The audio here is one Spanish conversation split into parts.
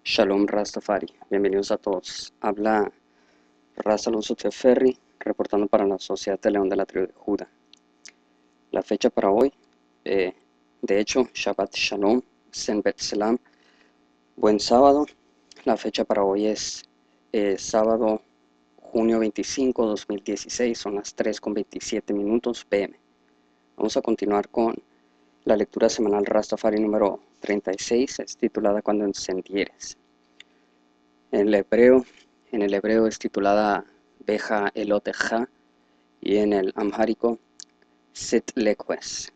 Shalom Rastafari, bienvenidos a todos. Habla Ras Alonso Teferri, reportando para la Sociedad de León de la Tribu de Judá. La fecha para hoy, de hecho, Shabbat Shalom, Sen Bet Selam, buen sábado. La fecha para hoy es sábado, junio 25, 2016, son las 3:27 p.m. Vamos a continuar con la lectura semanal Rastafari número 36, es titulada Cuando encendieres. En el hebreo es titulada Beja Eloteja y en el amhárico Sit Leques.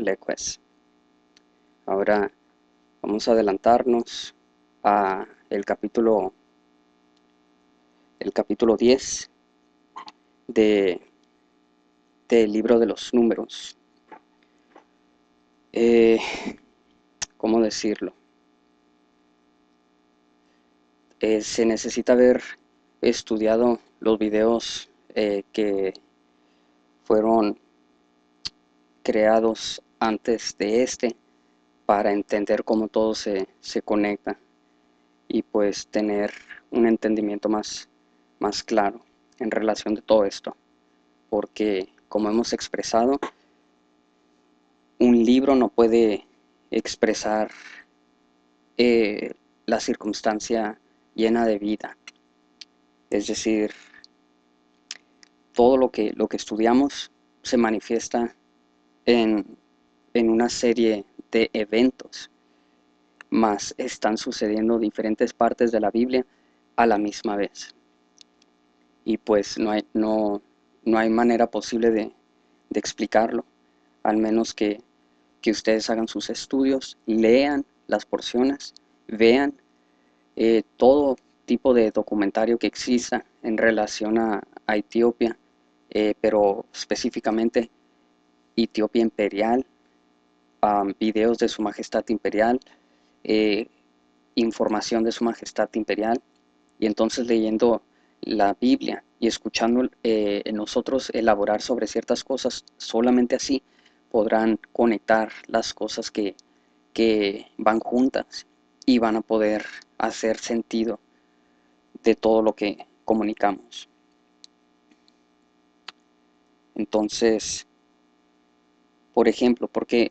Ahora vamos a adelantarnos a el capítulo 10 del libro de los números. ¿Cómo decirlo? Se necesita haber estudiado los videos que fueron creados antes de para entender cómo todo se conecta y pues tener un entendimiento más claro en relación de todo esto, porque como hemos expresado, un libro no puede expresar la circunstancia llena de vida. Es decir, todo lo que estudiamos se manifiesta en una serie de eventos, mas están sucediendo diferentes partes de la Biblia a la misma vez. Y pues no hay manera posible de explicarlo, al menos que ustedes hagan sus estudios, lean las porciones, vean todo tipo de documentario que exista en relación a Etiopía, pero específicamente Etiopía imperial, videos de su majestad imperial, información de su majestad imperial, y entonces leyendo la Biblia y escuchando nosotros elaborar sobre ciertas cosas, solamente así podrán conectar las cosas que van juntas y van a poder hacer sentido de todo lo que comunicamos. Entonces, por ejemplo, ¿por qué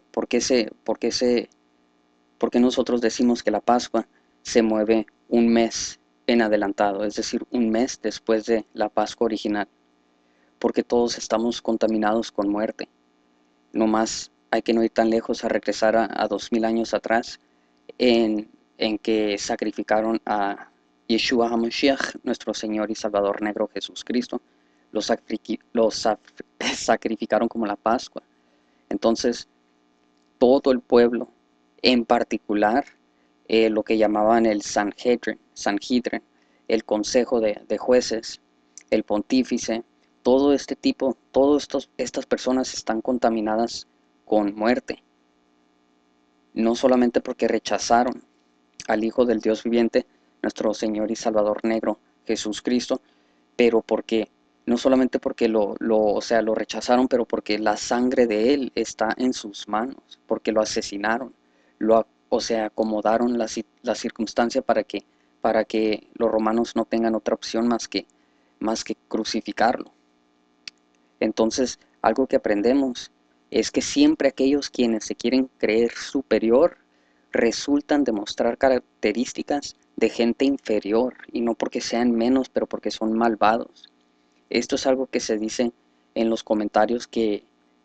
nosotros decimos que la Pascua se mueve un mes en adelantado, es decir, un mes después de la Pascua original? Porque todos estamos contaminados con muerte. No más hay que no ir tan lejos a regresar a 2000 años atrás, en que sacrificaron a Yeshua HaMashiach, nuestro Señor y Salvador negro Jesús Cristo. Lo sacrificaron como la Pascua. Entonces, todo el pueblo, en particular lo que llamaban el Sanhedrin, el consejo de jueces, el pontífice, todas estas personas están contaminadas con muerte, no solamente porque rechazaron al Hijo del Dios viviente, nuestro Señor y Salvador negro, Jesús Cristo, pero porque no solamente porque lo rechazaron, pero porque la sangre de Él está en sus manos, porque lo asesinaron, acomodaron la circunstancia para que los romanos no tengan otra opción más que crucificarlo. Entonces, algo que aprendemos es que siempre aquellos quienes se quieren creer superior resultan demostrar características de gente inferior, y no porque sean menos, pero porque son malvados. Esto es algo que se dice en los comentarios que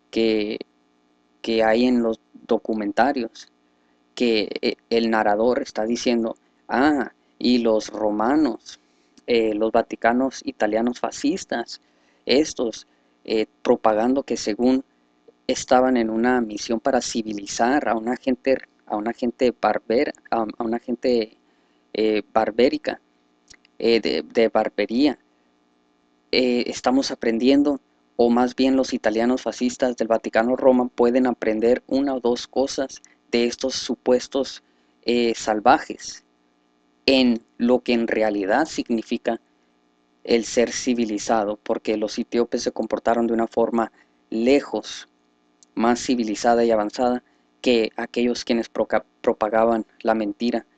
hay en los documentarios, que el narrador está diciendo, y los romanos, los vaticanos italianos fascistas, estos propagando que según estaban en una misión para civilizar a una gente barbérica, de barbería. Estamos aprendiendo, o más bien los italianos fascistas del Vaticano Roma pueden aprender una o dos cosas de estos supuestos salvajes, en lo que en realidad significa el ser civilizado, porque los etíopes se comportaron de una forma lejos más civilizada y avanzada que aquellos quienes propagaban la mentira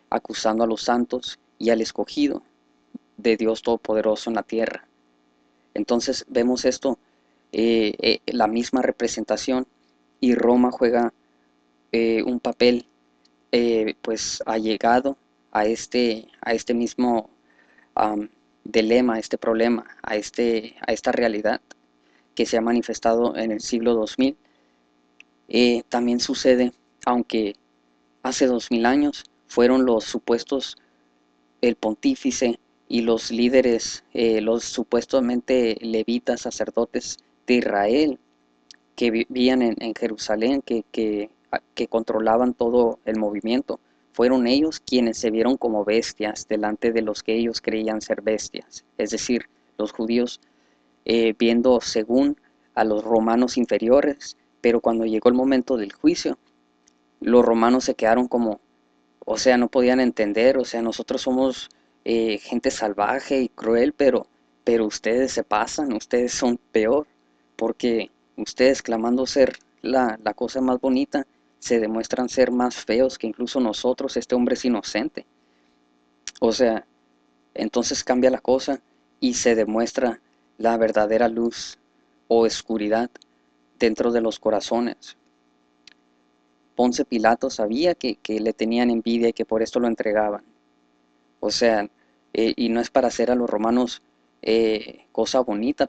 acusando a los santos y al escogido de Dios Todopoderoso en la tierra. Entonces vemos esto, la misma representación, y Roma juega un papel pues allegado a este mismo dilema, a este problema, a esta realidad que se ha manifestado en el siglo 2000. También sucede, aunque hace 2000 años fueron los supuestos, el pontífice y los líderes, los supuestamente levitas, sacerdotes de Israel, que vivían en Jerusalén, que controlaban todo el movimiento. Fueron ellos quienes se vieron como bestias delante de los que ellos creían ser bestias. Es decir, los judíos viendo según a los romanos inferiores, pero cuando llegó el momento del juicio, los romanos se quedaron como, o sea, no podían entender, o sea, nosotros somos gente salvaje y cruel, pero ustedes se pasan, ustedes son peor, porque ustedes clamando ser la cosa más bonita, se demuestran ser más feos que incluso nosotros, este hombre es inocente. O sea, entonces cambia la cosa y se demuestra la verdadera luz o oscuridad dentro de los corazones. Ponce Pilato sabía que le tenían envidia y que por esto lo entregaban. O sea, y no es para hacer a los romanos cosa bonita,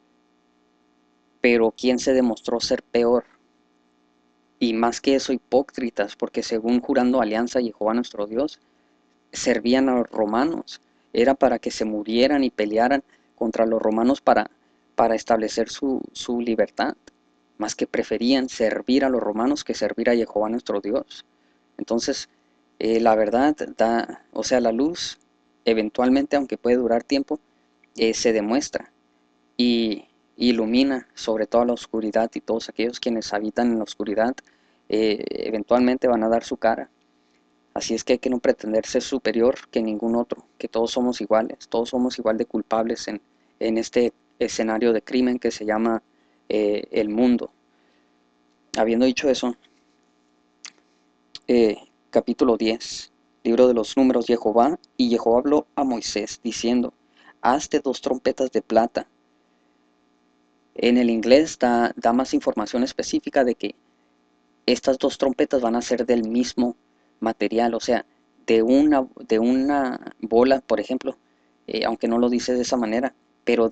pero ¿quién se demostró ser peor? Y más que eso, hipócritas, porque según jurando alianza a Jehová nuestro Dios, servían a los romanos. Era para que se murieran y pelearan contra los romanos para establecer su libertad. Más que preferían servir a los romanos que servir a Jehová nuestro Dios. Entonces, la verdad da, o sea, la luz, eventualmente, aunque puede durar tiempo, se demuestra y ilumina sobre toda la oscuridad, y todos aquellos quienes habitan en la oscuridad eventualmente van a dar su cara. Así es que hay que no pretender ser superior que ningún otro, que todos somos iguales, todos somos igual de culpables en este escenario de crimen que se llama el mundo. Habiendo dicho eso, capítulo 10, libro de los números, Jehová, y Jehová habló a Moisés diciendo, hazte 2 trompetas de plata. En el inglés da más información específica de que estas 2 trompetas van a ser del mismo material, o sea, de una bola, por ejemplo, aunque no lo dice de esa manera, pero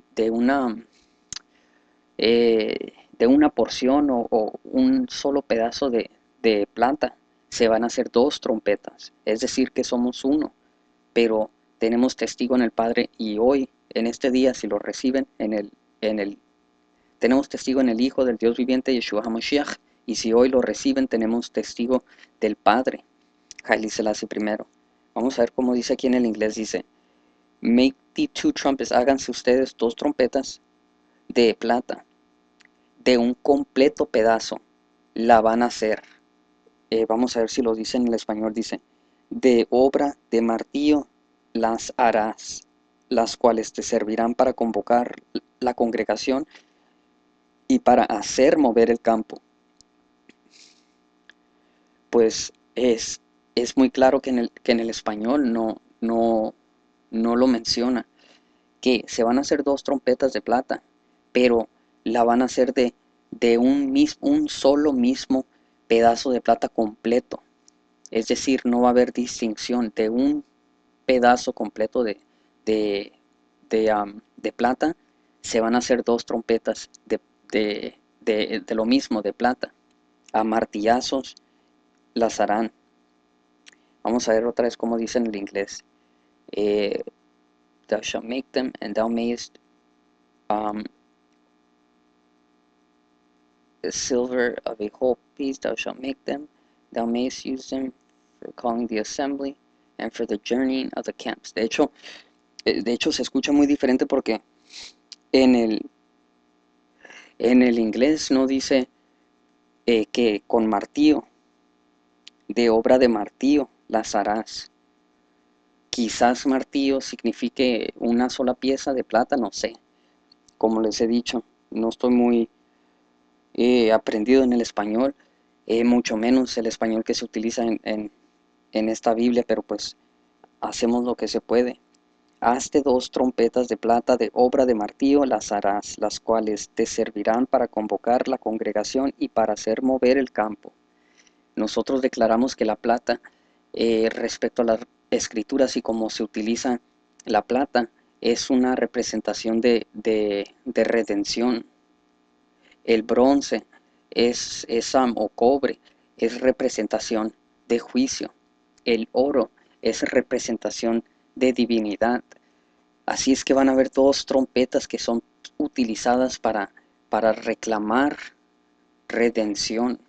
de una porción o un solo pedazo de planta, se van a hacer 2 trompetas, es decir, que somos uno, pero tenemos testigo en el Padre, y hoy, en este día, si lo reciben, tenemos testigo en el Hijo del Dios viviente, Yeshua HaMashiach, y si hoy lo reciben, tenemos testigo del Padre, Haile Selassie I. Vamos a ver cómo dice aquí en el inglés, dice, make the 2 trumpets, háganse ustedes 2 trompetas de plata, de un completo pedazo, la van a hacer. Vamos a ver si lo dice en el español, dice, de obra de martillo las harás, las cuales te servirán para convocar la congregación y para hacer mover el campo. Pues es muy claro que en el español no lo menciona, que se van a hacer 2 trompetas de plata, pero la van a hacer de un solo mismo pedazo de plata completo. Es decir, no va a haber distinción de un pedazo completo de, de plata. Se van a hacer 2 trompetas de lo mismo, de plata. A martillazos las harán. Vamos a ver otra vez cómo dice en el inglés. Thou shalt make them, and thou mayest the silver of a whole piece, thou shalt make them, thou mayest use them for calling the assembly, and for the journeying of the camps. De hecho se escucha muy diferente porque en el inglés no dice que con martillo, de obra de martillo las harás. Quizás martillo signifique una sola pieza de plata, no sé. Como les he dicho, no estoy muy aprendido en el español, mucho menos el español que se utiliza en esta Biblia, pero pues hacemos lo que se puede. Hazte 2 trompetas de plata de obra de martillo, las harás, las cuales te servirán para convocar la congregación y para hacer mover el campo. Nosotros declaramos que la plata, respecto a las escrituras y cómo se utiliza la plata, es una representación de redención. El bronce o cobre es representación de juicio. El oro es representación de divinidad. Así es que van a haber 2 trompetas que son utilizadas para reclamar redención.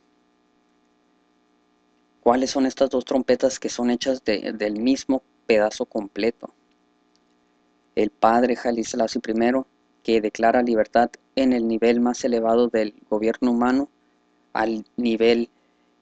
¿Cuáles son estas 2 trompetas que son hechas del mismo pedazo completo? El Padre Haile Selassie I, que declara libertad en el nivel más elevado del gobierno humano, al nivel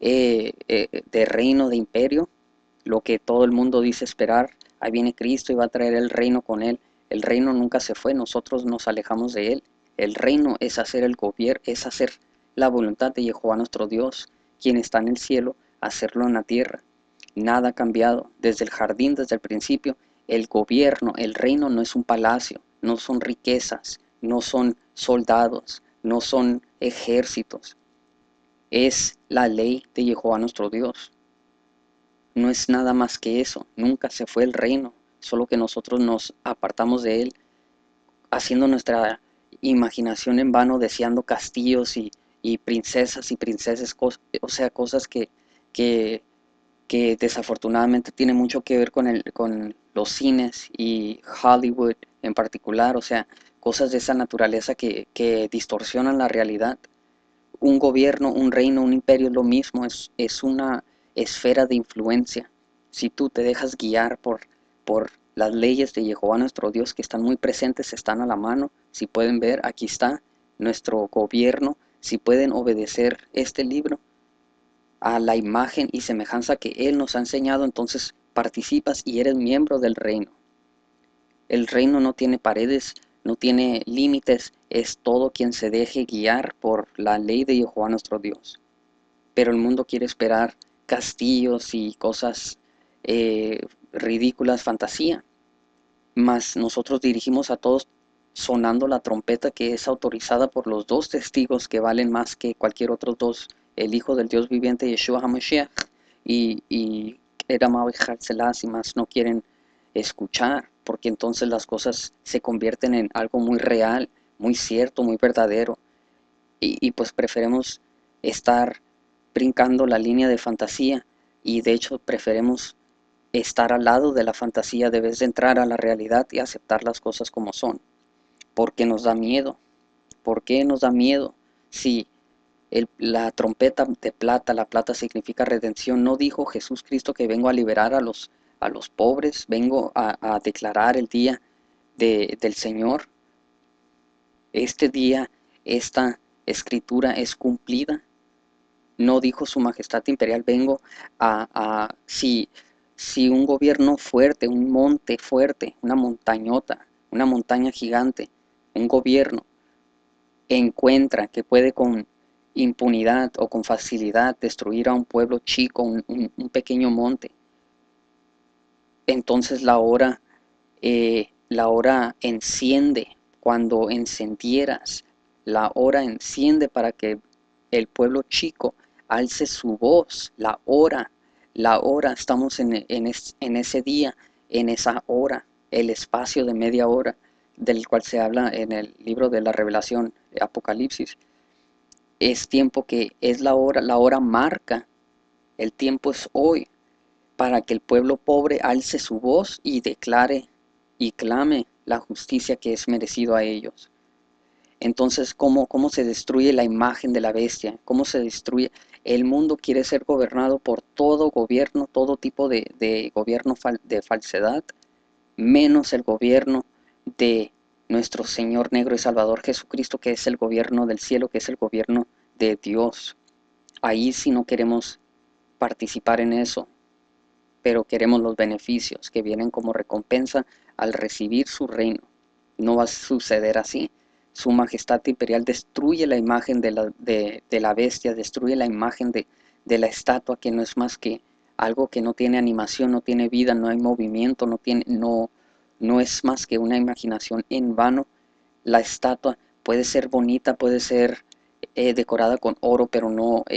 de reino, de imperio, lo que todo el mundo dice esperar. Ahí viene Cristo y va a traer el reino con él. El reino nunca se fue, nosotros nos alejamos de él. El reino es hacer el gobierno, es hacer la voluntad de Jehová nuestro Dios, quien está en el cielo, hacerlo en la tierra. Nada ha cambiado. Desde el jardín, desde el principio, el gobierno, el reino no es un palacio, no son riquezas, no son soldados, no son ejércitos. Es la ley de Jehová nuestro Dios. No es nada más que eso, nunca se fue el reino, solo que nosotros nos apartamos de él, haciendo nuestra imaginación en vano, deseando castillos y princesas y princesas, o sea, cosas que, que desafortunadamente tienen mucho que ver con los cines y Hollywood en particular, o sea, cosas de esa naturaleza que distorsionan la realidad. Un gobierno, un reino, un imperio es lo mismo, es una esfera de influencia. Si tú te dejas guiar por las leyes de Jehová nuestro Dios, que están muy presentes, están a la mano, si pueden ver, aquí está nuestro gobierno, si pueden obedecer este libro a la imagen y semejanza que Él nos ha enseñado, entonces participas y eres miembro del reino. El reino no tiene paredes, no tiene límites, es todo quien se deje guiar por la ley de Jehová nuestro Dios. Pero el mundo quiere esperar castillos y cosas ridículas, fantasía. Mas nosotros dirigimos a todos sonando la trompeta que es autorizada por los 2 testigos que valen más que cualquier otro dos, el Hijo del Dios viviente Yeshua HaMashiach y Eramav y más no quieren escuchar, porque entonces las cosas se convierten en algo muy real, muy cierto, muy verdadero, y pues preferimos estar brincando la línea de fantasía, y de hecho preferimos estar al lado de la fantasía de vez de entrar a la realidad y aceptar las cosas como son, porque nos da miedo. ¿Por qué nos da miedo? Si la trompeta de plata, la plata significa redención, ¿no dijo Jesús Cristo que vengo a liberar a los pobres, vengo a declarar el día del Señor? Este día, esta escritura es cumplida. No dijo su majestad imperial, vengo si un gobierno fuerte, un monte fuerte, una montañota, una montaña gigante, un gobierno encuentra que puede con impunidad o con facilidad destruir a un pueblo chico, un pequeño monte, entonces la hora enciende. Cuando encendieras, la hora enciende para que el pueblo chico alce su voz. La hora, estamos en ese día, en esa hora, el espacio de media hora del cual se habla en el libro de la Revelación, Apocalipsis. Es tiempo que es la hora marca, el tiempo es hoy, para que el pueblo pobre alce su voz y declare y clame la justicia que es merecido a ellos. Entonces, ¿cómo se destruye la imagen de la bestia? ¿Cómo se destruye? El mundo quiere ser gobernado por todo gobierno, todo tipo de gobierno de falsedad, menos el gobierno de nuestro Señor negro y Salvador Jesucristo, que es el gobierno del cielo, que es el gobierno de Dios. Ahí sí no queremos participar en eso, pero queremos los beneficios que vienen como recompensa al recibir su reino. No va a suceder así. Su majestad imperial destruye la imagen de la bestia, destruye la imagen de la estatua, que no es más que algo que no tiene animación, no tiene vida, no hay movimiento, no es más que una imaginación en vano. La estatua puede ser bonita, puede ser decorada con oro, pero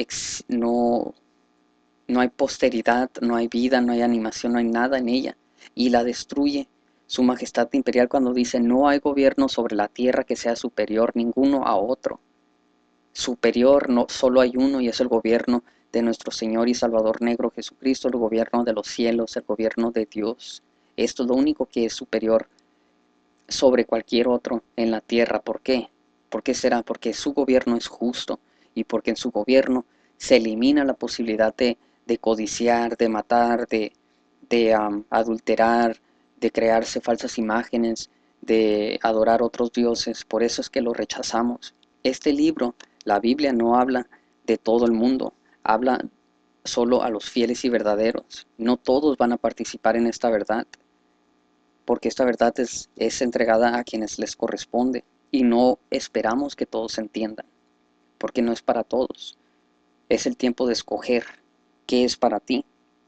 no hay posteridad, no hay vida, no hay animación, no hay nada en ella. Y la destruye su majestad imperial cuando dice: no hay gobierno sobre la tierra que sea superior ninguno a otro. Superior no solo hay uno, y es el gobierno de nuestro Señor y Salvador negro Jesucristo, el gobierno de los cielos, el gobierno de Dios. Esto es lo único que es superior sobre cualquier otro en la tierra. ¿Por qué? ¿Por qué será? Porque su gobierno es justo, y porque en su gobierno se elimina la posibilidad de codiciar, de matar, de adulterar, de crearse falsas imágenes, de adorar otros dioses. Por eso es que lo rechazamos. Este libro, la Biblia, no habla de todo el mundo, habla solo a los fieles y verdaderos. No todos van a participar en esta verdad, porque esta verdad es entregada a quienes les corresponde, y no esperamos que todos entiendan, porque no es para todos. Es el tiempo de escoger qué es para ti.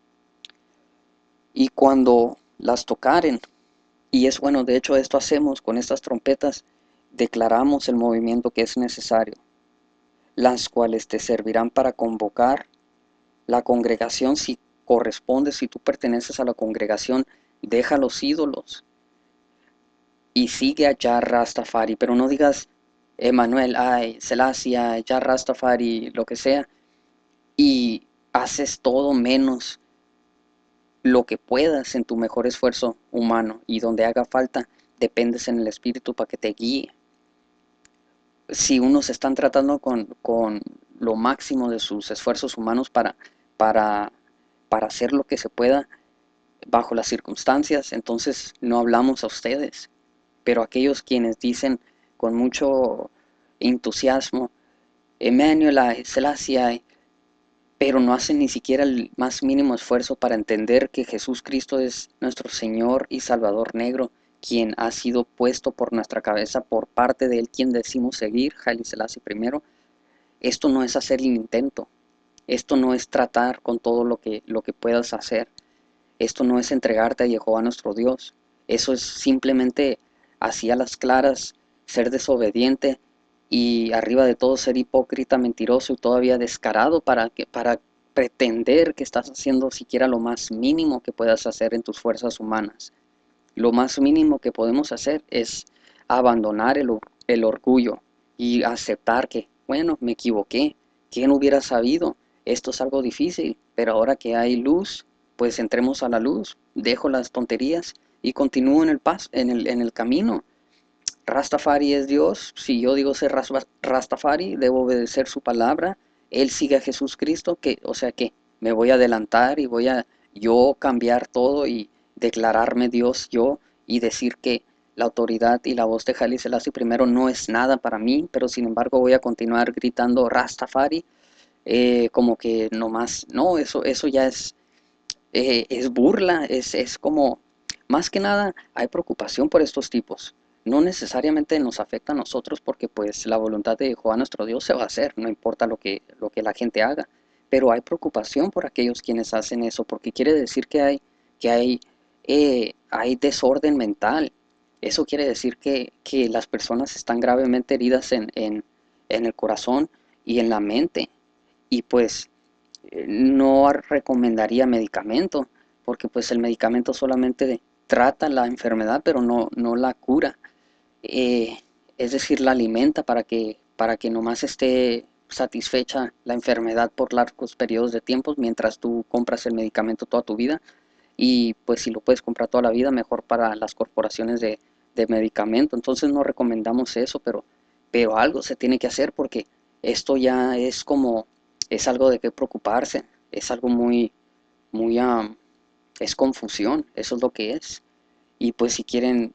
Y cuando las tocaren, y es bueno, de hecho esto hacemos con estas trompetas, declaramos el movimiento que es necesario, las cuales te servirán para convocar la congregación. Si corresponde, si tú perteneces a la congregación, deja los ídolos y sigue a Jah Rastafari, pero no digas Emanuel, ay, Selassie, ay, Jah Rastafari, lo que sea, y haces todo menos lo que puedas en tu mejor esfuerzo humano, y donde haga falta, dependes en el Espíritu para que te guíe. Si unos están tratando con lo máximo de sus esfuerzos humanos para, para hacer lo que se pueda bajo las circunstancias, entonces no hablamos a ustedes. Pero aquellos quienes dicen con mucho entusiasmo, Emmanuel, Selassie, pero no hacen ni siquiera el más mínimo esfuerzo para entender que Jesús Cristo es nuestro Señor y Salvador negro, quien ha sido puesto por nuestra cabeza por parte de Él, quien decimos seguir, Haile Selassie primero. Esto no es hacer el intento, esto no es tratar con todo lo que puedas hacer, esto no es entregarte a Jehová nuestro Dios, eso es simplemente, así a las claras, ser desobediente, y arriba de todo ser hipócrita, mentiroso y todavía descarado para pretender que estás haciendo siquiera lo más mínimo que puedas hacer en tus fuerzas humanas. Lo más mínimo que podemos hacer es abandonar el orgullo y aceptar que, bueno, me equivoqué. ¿Quién hubiera sabido? Esto es algo difícil, pero ahora que hay luz, pues entremos a la luz. Dejo las tonterías y continúo en el camino. Rastafari es Dios. Si yo digo ser Rastafari, debo obedecer su palabra. Él sigue a Jesús Cristo, o sea que me voy a adelantar y voy a yo cambiar todo y declararme Dios yo, y decir que la autoridad y la voz de Haile Selassie primero no es nada para mí, pero sin embargo voy a continuar gritando Rastafari, como que nomás, no, eso ya es burla, es como, más que nada, hay preocupación por estos tipos. No necesariamente nos afecta a nosotros, porque pues la voluntad de Jehová nuestro Dios se va a hacer, no importa lo que la gente haga. Pero hay preocupación por aquellos quienes hacen eso, porque quiere decir que hay desorden mental. Eso quiere decir que las personas están gravemente heridas en el corazón y en la mente. Y pues no recomendaría medicamento, porque pues el medicamento solamente trata la enfermedad, pero no la cura. Eh, es decir, la alimenta para que nomás esté satisfecha la enfermedad por largos periodos de tiempo, mientras tú compras el medicamento toda tu vida. Y pues si lo puedes comprar toda la vida, mejor para las corporaciones de medicamento. Entonces no recomendamos eso, pero algo se tiene que hacer, porque esto ya es algo de qué preocuparse, es algo muy, es confusión, eso es lo que es. Y pues si quieren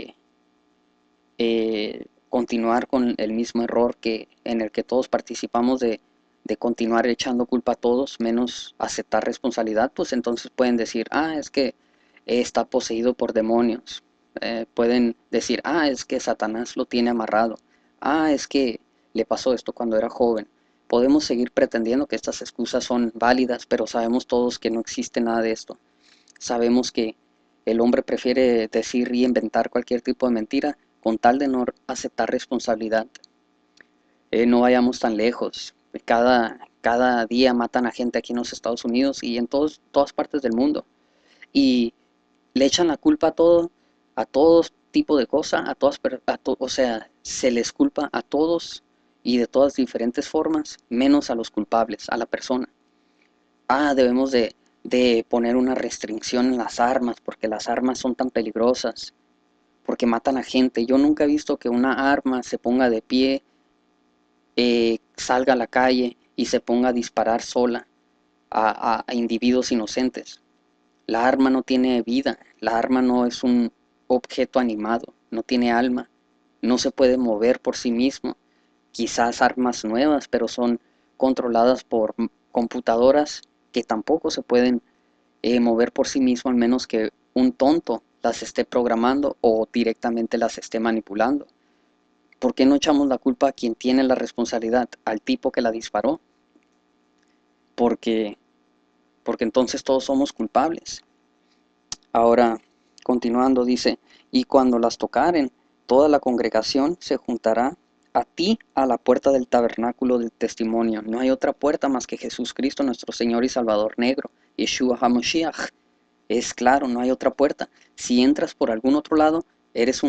continuar con el mismo error en el que todos participamos, de continuar echando culpa a todos, menos aceptar responsabilidad, pues entonces pueden decir, es que está poseído por demonios. Pueden decir, es que Satanás lo tiene amarrado. Es que le pasó esto cuando era joven. Podemos seguir pretendiendo que estas excusas son válidas, pero sabemos todos que no existe nada de esto. Sabemos que el hombre prefiere decir y inventar cualquier tipo de mentira con tal de no aceptar responsabilidad. No vayamos tan lejos. Cada día matan a gente aquí en los Estados Unidos y en todas partes del mundo. Y le echan la culpa a todos tipo de cosas, o sea, se les culpa a todos y de todas diferentes formas, menos a los culpables, a la persona. Debemos de poner una restricción en las armas, porque las armas son tan peligrosas, porque matan a gente. Yo nunca he visto que una arma se ponga de pie, salga a la calle y se ponga a disparar sola a individuos inocentes. La arma no tiene vida, la arma no es un objeto animado, no tiene alma, no se puede mover por sí mismo. Quizás armas nuevas, pero son controladas por computadoras que tampoco se pueden mover por sí mismo, al menos que un tonto las esté programando o directamente las esté manipulando. ¿Por qué no echamos la culpa a quien tiene la responsabilidad, al tipo que la disparó? Porque, porque entonces todos somos culpables. Ahora, continuando, dice, y cuando las tocaren, toda la congregación se juntará a ti a la puerta del tabernáculo del testimonio. No hay otra puerta más que Jesús Cristo, nuestro Señor y Salvador negro, Yeshua HaMashiach. Es claro, no hay otra puerta. Si entras por algún otro lado, eres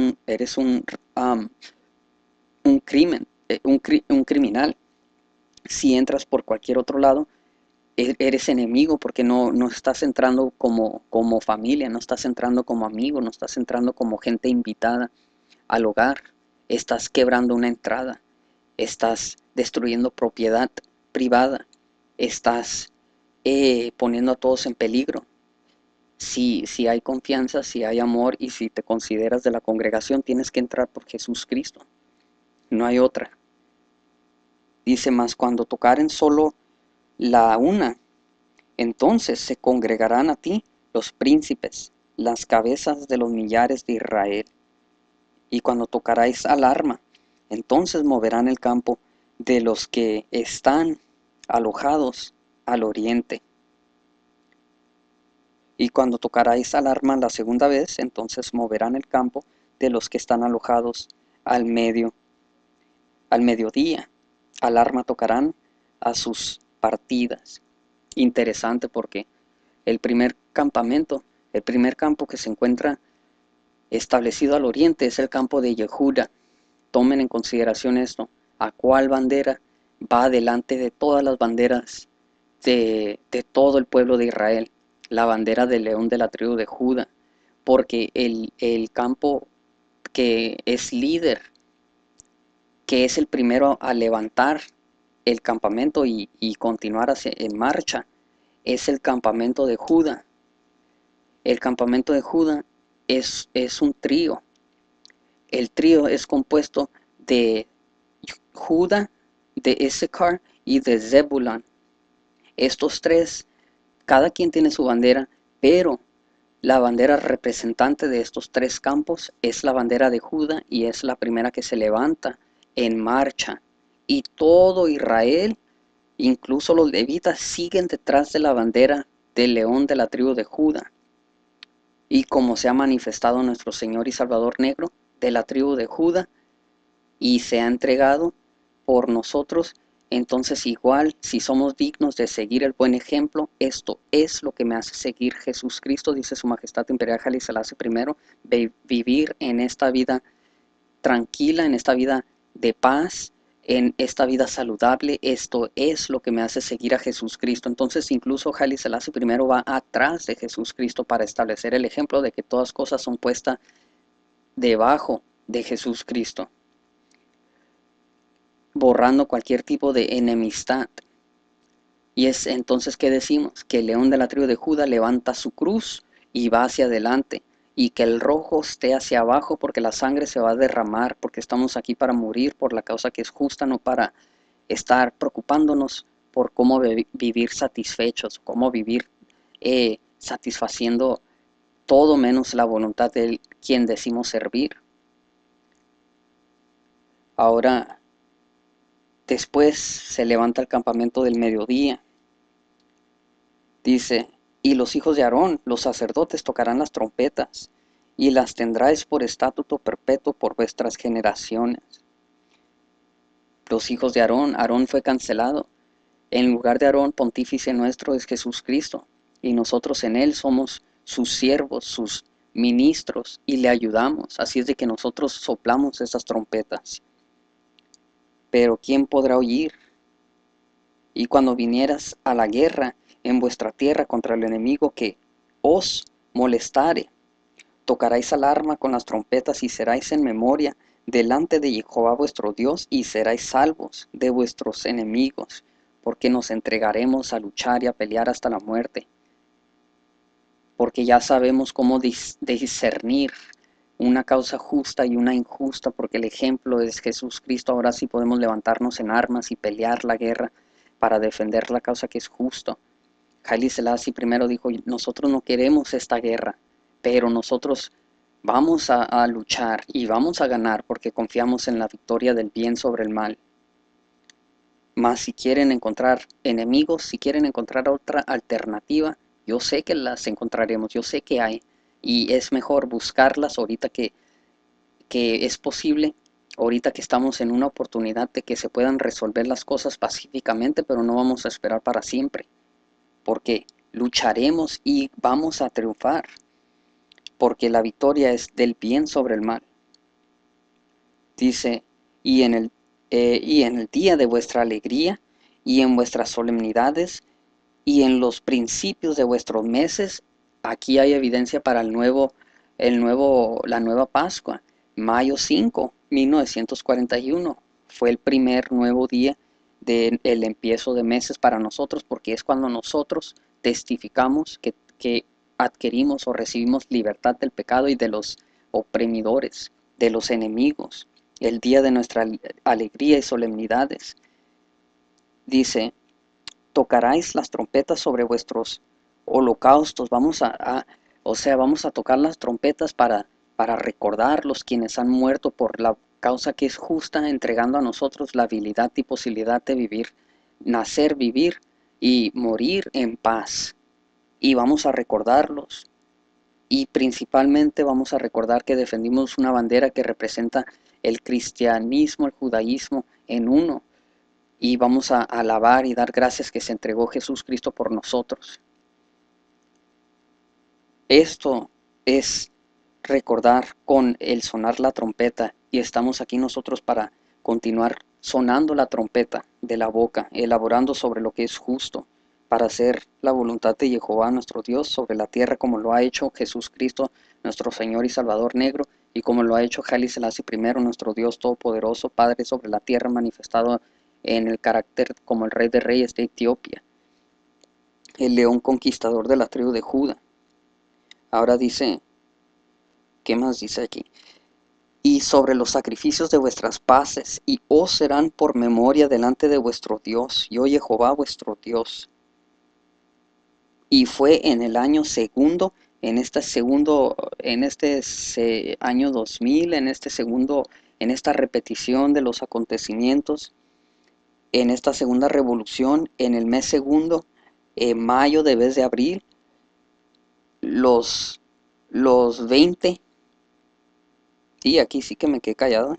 un crimen, un criminal. Si entras por cualquier otro lado, eres enemigo porque no estás entrando como familia, no estás entrando como amigo, no estás entrando como gente invitada al hogar. Estás quebrando una entrada, estás destruyendo propiedad privada, estás poniendo a todos en peligro. Si hay confianza, si hay amor y si te consideras de la congregación, tienes que entrar por Jesús Cristo. No hay otra. Dice más, cuando tocaren solo la una, entonces se congregarán a ti los príncipes, las cabezas de los millares de Israel. Y cuando tocaráis alarma, entonces moverán el campo de los que están alojados al oriente. Y cuando tocaráis alarma la segunda vez, entonces moverán el campo de los que están alojados al mediodía. Alarma tocarán a sus partidas. Interesante porque el primer campo que se encuentra establecido al oriente es el campo de Yehuda. Tomen en consideración esto. ¿A cuál bandera va delante de todas las banderas de todo el pueblo de Israel? La bandera del león de la tribu de Judá. Porque el campo que es líder, que es el primero a levantar el campamento y continuar en marcha, es el campamento de Judá. El campamento de Judá es un trío. El trío es compuesto de Judá, de Issachar y de Zebulán. Estos tres, cada quien tiene su bandera, pero la bandera representante de estos tres campos es la bandera de Judá y es la primera que se levanta en marcha. Y todo Israel, incluso los levitas, siguen detrás de la bandera del león de la tribu de Judá. Y como se ha manifestado nuestro Señor y Salvador negro de la tribu de Judá y se ha entregado por nosotros, entonces igual si somos dignos de seguir el buen ejemplo, esto es lo que me hace seguir Jesús Cristo, dice su Majestad Imperial Haile Selassie I, vivir en esta vida tranquila, en esta vida de paz, en esta vida saludable. Esto es lo que me hace seguir a Jesús Cristo. Entonces incluso Haile Selassie I va atrás de Jesús Cristo para establecer el ejemplo de que todas cosas son puestas debajo de Jesús Cristo, borrando cualquier tipo de enemistad. Y es entonces que decimos que el león de la tribu de Judá levanta su cruz y va hacia adelante, y que el rojo esté hacia abajo porque la sangre se va a derramar, porque estamos aquí para morir por la causa que es justa, no para estar preocupándonos por cómo vivir satisfechos, cómo vivir satisfaciendo todo menos la voluntad de quien decimos servir. Ahora, Después se levanta el campamento del mediodía. Dice, y los hijos de Aarón, los sacerdotes, tocarán las trompetas, y las tendráis por estatuto perpetuo por vuestras generaciones. Los hijos de Aarón, Aarón fue cancelado. En lugar de Aarón, pontífice nuestro es Jesucristo, y nosotros en él somos sus siervos, sus ministros, y le ayudamos. Así es de que nosotros soplamos esas trompetas. Pero ¿quién podrá oír? Y cuando vinieras a la guerra en vuestra tierra contra el enemigo que os molestare, tocaréis alarma con las trompetas y seráis en memoria delante de Jehová vuestro Dios y seráis salvos de vuestros enemigos, porque nos entregaremos a luchar y a pelear hasta la muerte, porque ya sabemos cómo discernir una causa justa y una injusta, porque el ejemplo es Jesucristo. Ahora sí podemos levantarnos en armas y pelear la guerra para defender la causa que es justo. Haile Selassie primero dijo, nosotros no queremos esta guerra, pero nosotros vamos a luchar y vamos a ganar porque confiamos en la victoria del bien sobre el mal. Mas si quieren encontrar enemigos, si quieren encontrar otra alternativa, yo sé que las encontraremos, yo sé que hay, y es mejor buscarlas ahorita que es posible, ahorita que estamos en una oportunidad de que se puedan resolver las cosas pacíficamente, pero no vamos a esperar para siempre, porque lucharemos y vamos a triunfar, porque la victoria es del bien sobre el mal. Dice, y en el día de vuestra alegría, y en vuestras solemnidades, y en los principios de vuestros meses, aquí hay evidencia para la nueva Pascua. Mayo 5, 1941, fue el primer nuevo día del empiezo de meses para nosotros, porque es cuando nosotros testificamos que adquirimos o recibimos libertad del pecado y de los oprimidores, de los enemigos, el día de nuestra alegría y solemnidades. Dice, tocaráis las trompetas sobre vuestros holocaustos. Vamos a tocar las trompetas para recordar los quienes han muerto por la causa que es justa, entregando a nosotros la habilidad y posibilidad de vivir, nacer, vivir y morir en paz. Y vamos a recordarlos. Y principalmente vamos a recordar que defendimos una bandera que representa el cristianismo, el judaísmo en uno. Y vamos a alabar y dar gracias que se entregó Jesucristo por nosotros. Esto es recordar con el sonar la trompeta, y estamos aquí nosotros para continuar sonando la trompeta de la boca, elaborando sobre lo que es justo, para hacer la voluntad de Jehová nuestro Dios sobre la tierra, como lo ha hecho Jesucristo nuestro Señor y Salvador negro, y como lo ha hecho Haile Selassie I, nuestro Dios todopoderoso, Padre sobre la tierra, manifestado en el carácter como el Rey de Reyes de Etiopía, el león conquistador de la tribu de Judá. Ahora dice, ¿qué más dice aquí? Y sobre los sacrificios de vuestras paces, y os serán por memoria delante de vuestro Dios, yo Jehová vuestro Dios. Y fue en el año segundo, en este año 2000, en esta repetición de los acontecimientos, en esta segunda revolución, en el mes segundo, mayo de vez de abril, los 20, y aquí sí que me quedé callado,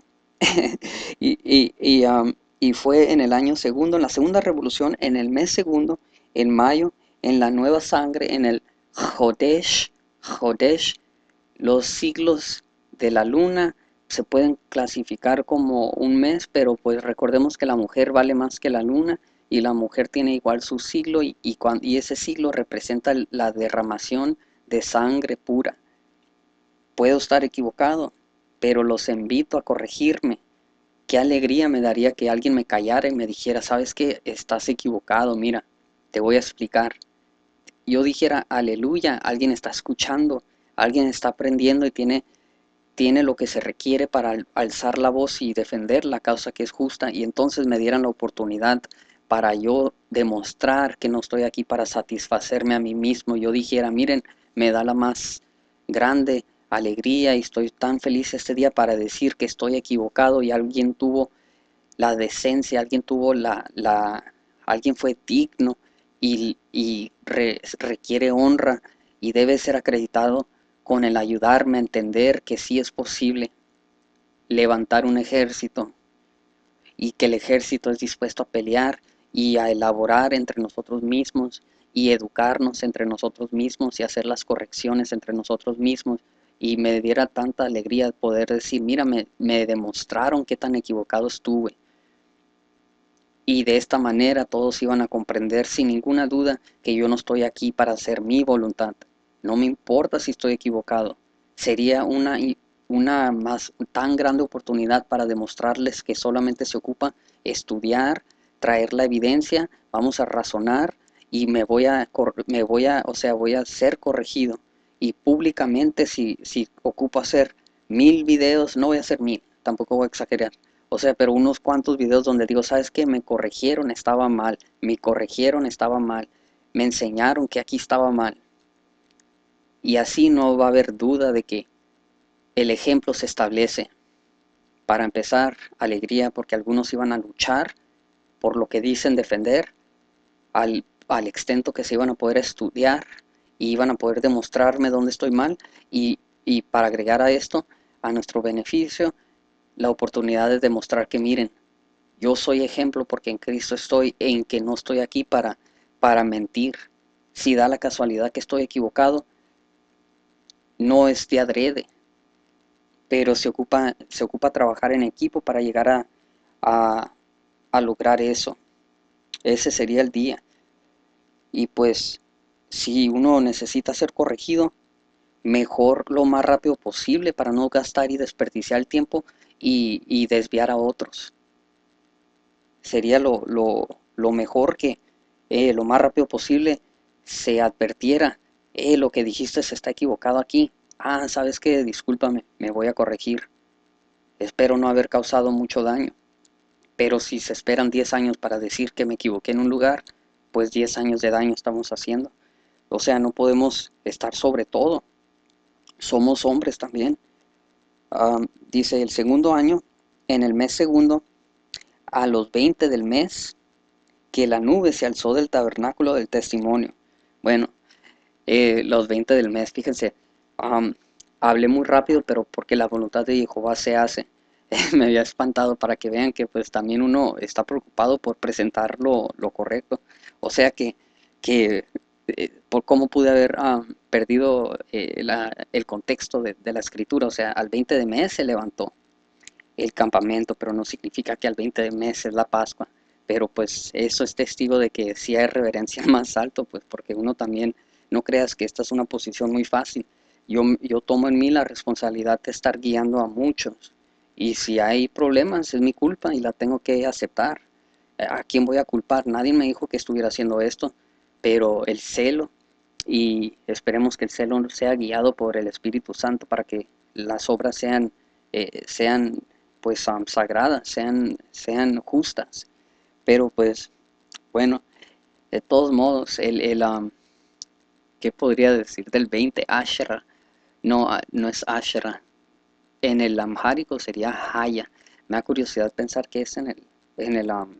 y fue en el año segundo, en la segunda revolución, en el mes segundo, en mayo, en la nueva sangre, en el Jodesh, los siglos de la luna se pueden clasificar como un mes, pero pues recordemos que la mujer vale más que la luna, y la mujer tiene igual su siglo, y ese siglo representa la derramación de sangre pura. Puedo estar equivocado, pero los invito a corregirme. Qué alegría me daría que alguien me callara y me dijera, ¿sabes qué? Estás equivocado, mira, te voy a explicar. Yo dijera, aleluya, alguien está escuchando, alguien está aprendiendo y tiene lo que se requiere para alzar la voz y defender la causa que es justa, y entonces me dieran la oportunidad para yo demostrar que no estoy aquí para satisfacerme a mí mismo. Yo dijera, miren, me da la más grande alegría y estoy tan feliz este día para decir que estoy equivocado, y alguien tuvo la decencia, alguien tuvo alguien fue digno y requiere honra y debe ser acreditado con el ayudarme a entender que sí es posible levantar un ejército y que el ejército es dispuesto a pelear y a elaborar entre nosotros mismos y educarnos entre nosotros mismos y hacer las correcciones entre nosotros mismos. Y me diera tanta alegría poder decir, mira, me demostraron qué tan equivocado estuve. Y de esta manera todos iban a comprender sin ninguna duda que yo no estoy aquí para hacer mi voluntad. No me importa si estoy equivocado. Sería una más tan grande oportunidad para demostrarles que solamente se ocupa estudiar, traer la evidencia, vamos a razonar y voy a ser corregido. Y públicamente si ocupo hacer 1000 videos, no voy a hacer 1000, tampoco voy a exagerar. O sea, pero unos cuantos videos donde digo, ¿sabes qué? Me corrigieron, estaba mal. Me corrigieron, estaba mal. Me enseñaron que aquí estaba mal. Y así no va a haber duda de que el ejemplo se establece. Para empezar, alegría porque algunos iban a luchar por lo que dicen defender, al extento que se iban a poder estudiar y iban a poder demostrarme dónde estoy mal. Y para agregar a esto, a nuestro beneficio, la oportunidad de demostrar que miren, yo soy ejemplo porque en Cristo estoy, en que no estoy aquí para mentir. Si da la casualidad que estoy equivocado, no es de adrede, pero se ocupa trabajar en equipo para llegar a, a lograr eso. Ese sería el día. Y pues, si uno necesita ser corregido, mejor lo más rápido posible para no gastar y desperdiciar el tiempo y desviar a otros. Sería lo mejor que lo más rápido posible se advirtiera, lo que dijiste se está equivocado aquí. Ah, ¿sabes qué? Discúlpame, me voy a corregir. Espero no haber causado mucho daño. Pero si se esperan 10 años para decir que me equivoqué en un lugar, pues 10 años de daño estamos haciendo. O sea, no podemos estar sobre todo. Somos hombres también. Dice el segundo año, en el mes segundo, a los 20 del mes, que la nube se alzó del tabernáculo del testimonio. Bueno, los 20 del mes, fíjense, um, hablé muy rápido, pero porque la voluntad de Jehová se hace. Me había espantado para que vean que pues también uno está preocupado por presentar lo correcto. O sea que por cómo pude haber perdido el contexto de la escritura. O sea, al 20 de mes se levantó el campamento, pero no significa que al 20 de mes es la Pascua. Pero pues eso es testigo de que sí hay reverencia más alto, pues porque uno también, no creas que esta es una posición muy fácil. Yo tomo en mí la responsabilidad de estar guiando a muchos. Y si hay problemas, es mi culpa y la tengo que aceptar. ¿A quién voy a culpar? Nadie me dijo que estuviera haciendo esto, pero el celo, y esperemos que el celo sea guiado por el Espíritu Santo para que las obras sean pues sagradas, sean justas. Pero pues bueno, de todos modos, ¿qué podría decir del 20? Ashera, no, no es Ashera, en el amhárico sería Haya. Me da curiosidad pensar que es en el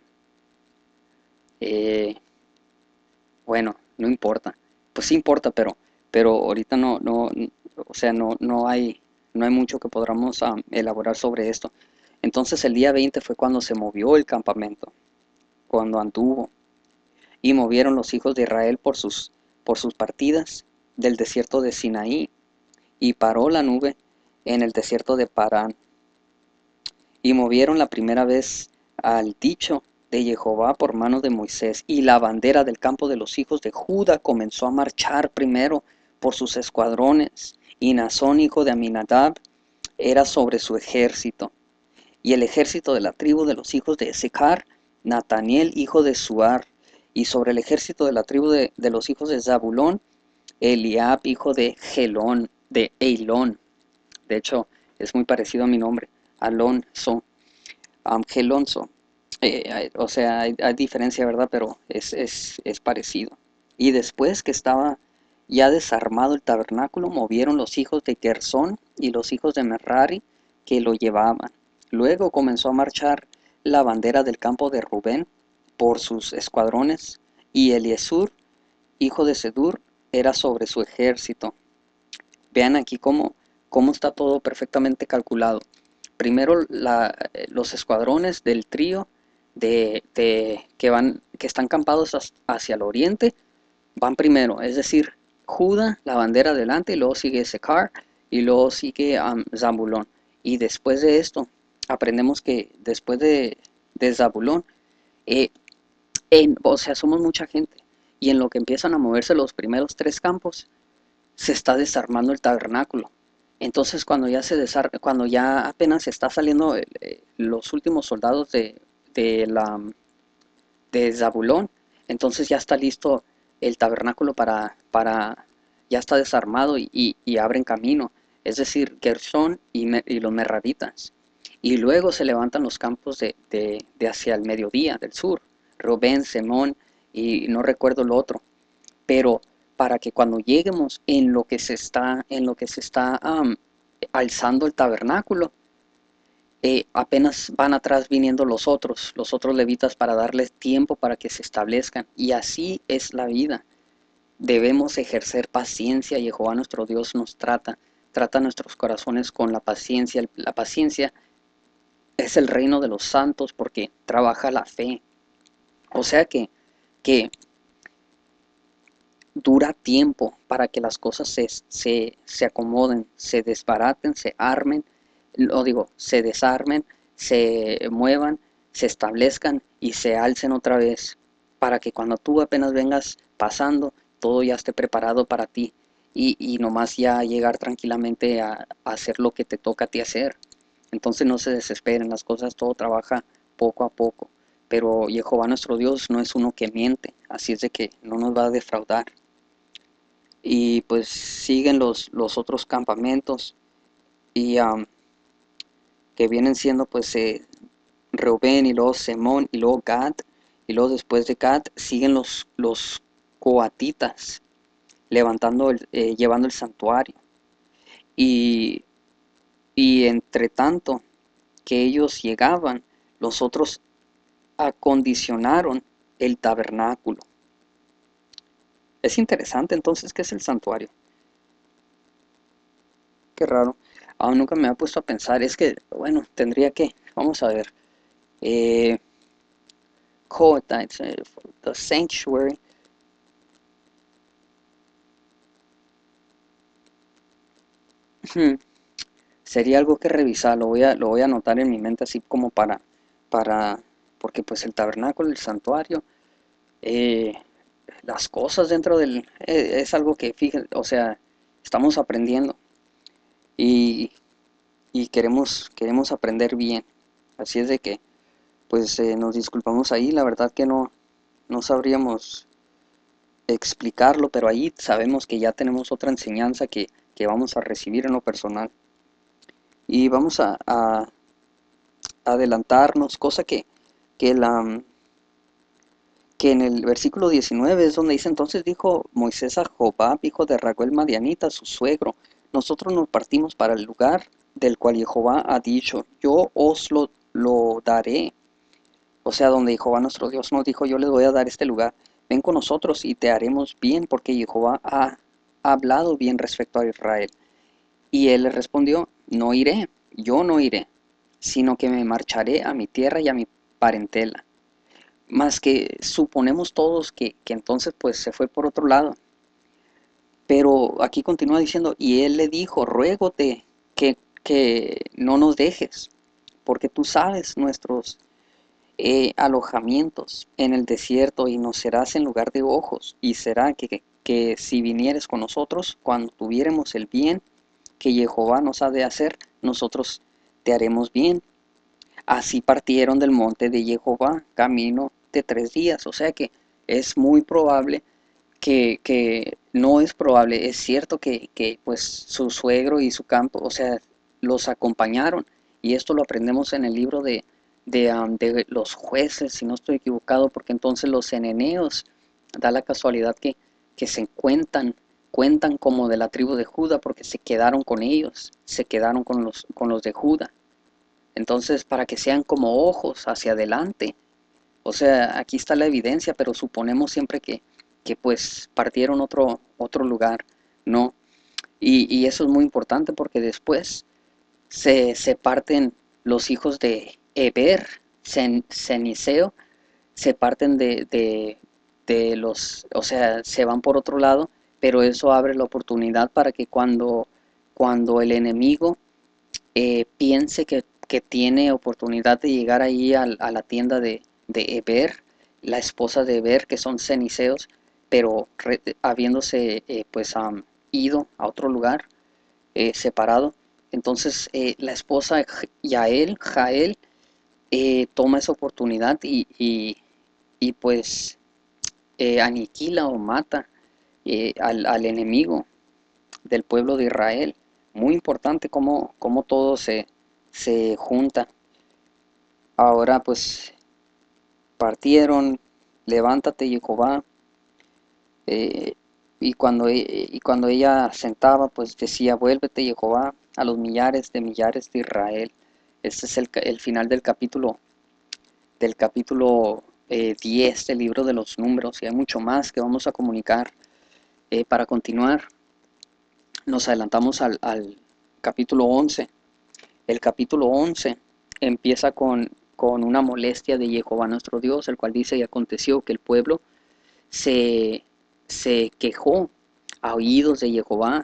eh, bueno, no importa, pues sí importa, pero ahorita no, o sea, no hay mucho que podamos elaborar sobre esto. Entonces el día 20 fue cuando se movió el campamento, cuando anduvo, y movieron los hijos de Israel por sus partidas del desierto de Sinaí, y paró la nube en el desierto de Parán, y movieron la primera vez al dicho de Jehová por mano de Moisés, y la bandera del campo de los hijos de Judá comenzó a marchar primero por sus escuadrones, y Nazón hijo de Aminadab era sobre su ejército, y el ejército de la tribu de los hijos de Ezecar, Nataniel hijo de Suar, y sobre el ejército de la tribu de los hijos de Zabulón, Eliab hijo de Gelón, de Eilón. De hecho, es muy parecido a mi nombre, Alonso, Gelonso. O sea, hay diferencia, ¿verdad? Pero es parecido. Y después que estaba ya desarmado el tabernáculo, movieron los hijos de Gersón y los hijos de Merari que lo llevaban. Luego comenzó a marchar la bandera del campo de Rubén por sus escuadrones, y Eliesur, hijo de Sedur, era sobre su ejército. Vean aquí cómo está todo perfectamente calculado. Primero los escuadrones del trío que están campados hacia el oriente van primero, es decir, Judá, la bandera delante, y luego sigue Secar, y luego sigue Zabulón. Y después de esto, aprendemos que después de Zabulón, eh, o sea, somos mucha gente, y en lo que empiezan a moverse los primeros tres campos, se está desarmando el tabernáculo. Entonces cuando ya apenas está saliendo los últimos soldados de Zabulón, entonces ya está listo el tabernáculo ya está desarmado y abren camino, es decir, Gersón y los merraditas. Y luego se levantan los campos de hacia el mediodía, del sur, Robén, Semón y no recuerdo lo otro, pero para que cuando lleguemos en lo que se está alzando el tabernáculo, apenas van atrás viniendo los otros levitas para darles tiempo para que se establezcan. Y así es la vida. Debemos ejercer paciencia. Jehová nuestro Dios nos trata nuestros corazones con la paciencia. La paciencia es el reino de los santos porque trabaja la fe. O sea que dura tiempo para que las cosas se acomoden, se desbaraten, se armen, se desarmen, se muevan, se establezcan y se alcen otra vez, para que cuando tú apenas vengas pasando, todo ya esté preparado para ti y nomás ya llegar tranquilamente a hacer lo que te toca a ti hacer. Entonces no se desesperen, las cosas todo trabaja poco a poco. Pero Jehová nuestro Dios no es uno que miente, así es de que no nos va a defraudar. Y pues siguen los otros campamentos y que vienen siendo pues Reubén y luego Semón y luego Gad, y luego después de Gad siguen los coatitas llevando el santuario. Y, y entre tanto que ellos llegaban, los otros acondicionaron el tabernáculo. Es interesante entonces qué es el santuario. Qué raro. Aún nunca me había puesto a pensar. Es que, bueno, vamos a ver. Eh, Coatites, the sanctuary. Sería algo que revisar. Lo voy a anotar en mi mente así como para, porque pues el tabernáculo, el santuario, eh, las cosas dentro es algo que, fíjense, o sea, estamos aprendiendo y, y queremos aprender bien. Así es de que pues nos disculpamos ahí, la verdad que no sabríamos explicarlo, pero ahí sabemos que ya tenemos otra enseñanza que vamos a recibir en lo personal. Y vamos a adelantarnos, cosa que, la, que en el versículo 19 es donde dice: entonces dijo Moisés a Jobab, hijo de Raguel Madianita, su suegro: nosotros nos partimos para el lugar del cual Jehová ha dicho, yo os lo daré. O sea, donde Jehová nuestro Dios nos dijo, yo les voy a dar este lugar, ven con nosotros y te haremos bien, porque Jehová ha hablado bien respecto a Israel. Y él le respondió, no iré, yo no iré, sino que me marcharé a mi tierra y a mi parentela. Más que suponemos todos que entonces pues se fue por otro lado. Pero aquí continúa diciendo, y él le dijo, ruégote que no nos dejes, porque tú sabes nuestros alojamientos en el desierto, y nos serás en lugar de ojos, y será que si vinieres con nosotros, cuando tuviéremos el bien que Jehová nos ha de hacer, nosotros te haremos bien. Así partieron del monte de Jehová, camino de 3 días. O sea que es muy probable no es probable, es cierto que pues su suegro y su campo, o sea, los acompañaron. Y esto lo aprendemos en el libro de los jueces, si no estoy equivocado, porque entonces los eneneos, da la casualidad que cuentan como de la tribu de Judá, porque se quedaron con ellos, se quedaron con los de Judá. Entonces, para que sean como ojos hacia adelante. O sea, aquí está la evidencia, pero suponemos siempre que pues partieron otro lugar, ¿no? Y eso es muy importante porque después se parten los hijos de Eber, Ceniseo, se parten de los, o sea, se van por otro lado, pero eso abre la oportunidad para que cuando el enemigo piense que tiene oportunidad de llegar ahí a la tienda de Eber, la esposa de Eber, que son ceniceos, pero habiéndose pues ido a otro lugar separado. Entonces la esposa Jael, toma esa oportunidad y pues aniquila o mata al enemigo del pueblo de Israel. Muy importante cómo todo se junta. Ahora pues partieron, levántate Jehová, eh, y cuando ella sentaba, pues decía, vuélvete Jehová a los millares de Israel. Este es el final del capítulo 10 del libro de los números, y hay mucho más que vamos a comunicar. Para continuar, nos adelantamos al capítulo 11. El capítulo 11 empieza con una molestia de Jehová nuestro Dios, el cual dice, y aconteció que el pueblo se, se quejó a oídos de Jehová,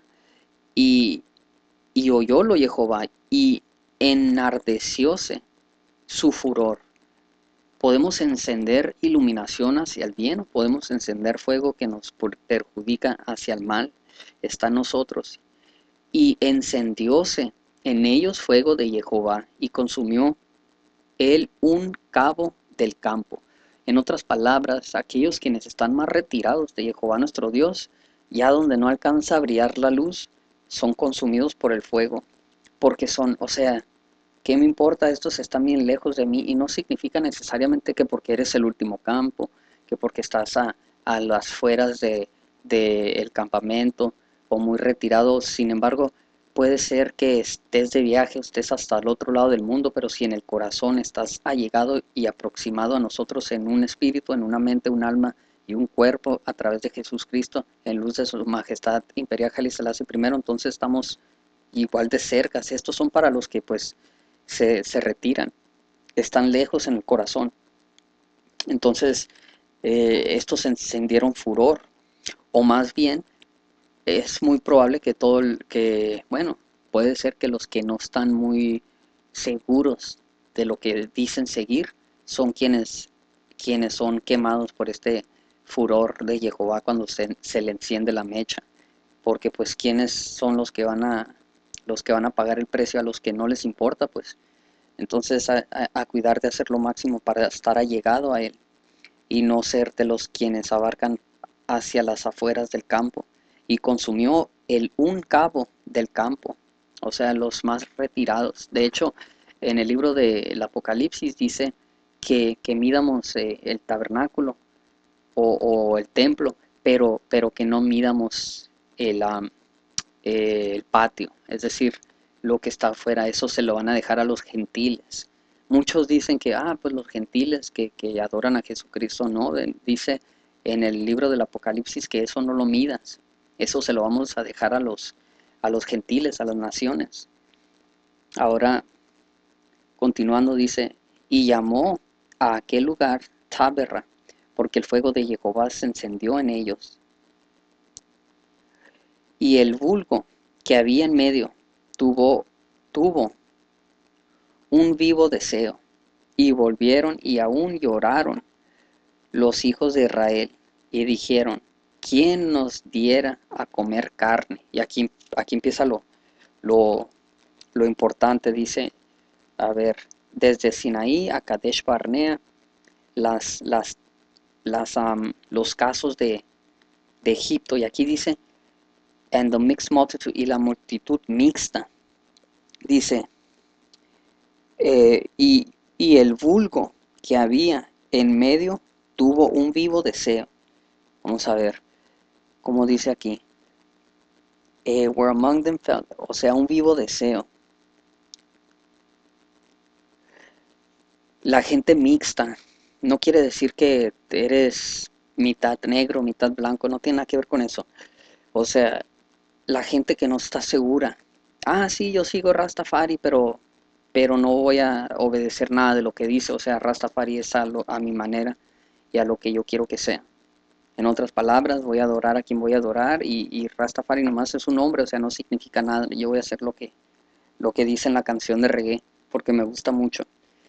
y, y oyólo Jehová, y enardecióse su furor. Podemos encender iluminación hacia el bien, o podemos encender fuego que nos perjudica hacia el mal. Está en nosotros. Y encendióse en ellos fuego de Jehová, y consumió él un cabo del campo. En otras palabras, aquellos quienes están más retirados de Jehová nuestro Dios, ya donde no alcanza a brillar la luz, son consumidos por el fuego, porque son, o sea, ¿qué me importa? Estos están bien lejos de mí, y no significa necesariamente que porque eres el último campo, que porque estás a las fueras del campamento o muy retirado. Sin embargo, puede ser que estés de viaje, estés hasta el otro lado del mundo, pero si en el corazón estás allegado y aproximado a nosotros en un espíritu, en una mente, un alma y un cuerpo a través de Jesús Cristo, en luz de su majestad imperial Haile Selassie I, entonces estamos igual de cerca. Estos son para los que pues se retiran, están lejos en el corazón. Entonces, estos encendieron furor, o más bien, es muy probable que bueno, puede ser que los que no están muy seguros de lo que dicen seguir son quienes son quemados por este furor de Jehová cuando se le enciende la mecha, porque pues quienes son los que van a pagar el precio a los que no les importa, pues entonces a cuidar de hacer lo máximo para estar allegado a Él, y no ser de los quienes abarcan hacia las afueras del campo. Y consumió un cabo del campo, o sea, los más retirados. De hecho, en el libro del Apocalipsis dice que midamos el tabernáculo o el templo, pero que no midamos el patio, es decir, lo que está afuera, eso se lo van a dejar a los gentiles. Muchos dicen que, pues los gentiles que adoran a Jesucristo, no, dice en el libro del Apocalipsis que eso no lo midas, eso se lo vamos a dejar a los gentiles, a las naciones. Ahora, continuando, dice, y llamó a aquel lugar Taberra, porque el fuego de Jehová se encendió en ellos. Y el vulgo que había en medio tuvo un vivo deseo, y volvieron y aún lloraron los hijos de Israel, y dijeron, ¿quién nos diera a comer carne? Y aquí empieza lo, lo importante, dice, a ver, desde Sinaí a Kadesh Barnea, las, las, los casos de Egipto, y aquí dice, and the mixed multitude, y la multitud mixta, dice, y el vulgo que había en medio tuvo un vivo deseo. Vamos a ver cómo dice aquí. Were among them felt, o sea, un vivo deseo. La gente mixta no quiere decir que eres mitad negro, mitad blanco, no tiene nada que ver con eso. O sea, la gente que no está segura. Ah, sí, yo sigo Rastafari, pero no voy a obedecer nada de lo que dice. O sea, Rastafari es a mi manera y a lo que yo quiero que sea. En otras palabras, voy a adorar a quien voy a adorar y Rastafari nomás es un nombre, o sea, no significa nada. Yo voy a hacer lo que dice en la canción de reggae porque me gusta mucho.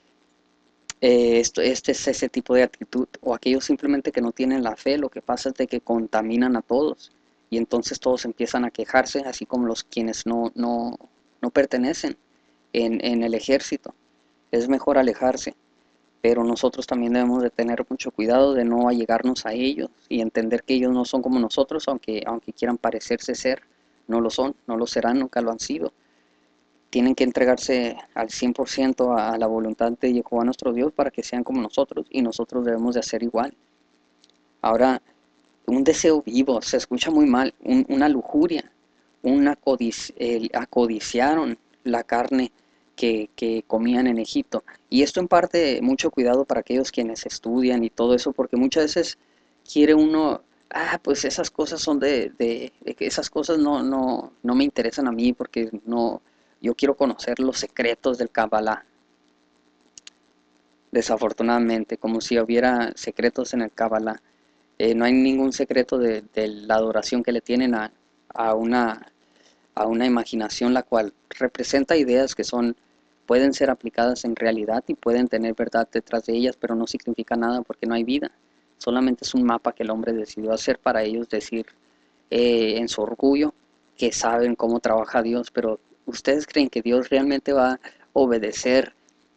Este es ese tipo de actitud, o aquellos simplemente que no tienen la fe, lo que pasa es de que contaminan a todos y entonces todos empiezan a quejarse, así como los quienes no pertenecen en el ejército. Es mejor alejarse, pero nosotros también debemos de tener mucho cuidado de no allegarnos a ellos y entender que ellos no son como nosotros, aunque quieran parecerse ser, no lo son, no lo serán, nunca lo han sido. Tienen que entregarse al 100% a la voluntad de Jehová nuestro Dios para que sean como nosotros y nosotros debemos de hacer igual. Ahora, un deseo vivo, se escucha muy mal, una lujuria, acodiciaron la carne que comían en Egipto. Y esto en parte, mucho cuidado para aquellos quienes estudian y todo eso, porque muchas veces quiere uno, pues esas cosas son esas cosas no me interesan a mí porque no, yo quiero conocer los secretos del Kabbalah. Desafortunadamente, como si hubiera secretos en el Kabbalah. No hay ningún secreto de la adoración que le tienen a una, a una imaginación la cual representa ideas que pueden ser aplicadas en realidad y pueden tener verdad detrás de ellas, pero no significa nada porque no hay vida. Solamente es un mapa que el hombre decidió hacer para ellos decir en su orgullo que saben cómo trabaja Dios, pero ¿ustedes creen que Dios realmente va a obedecer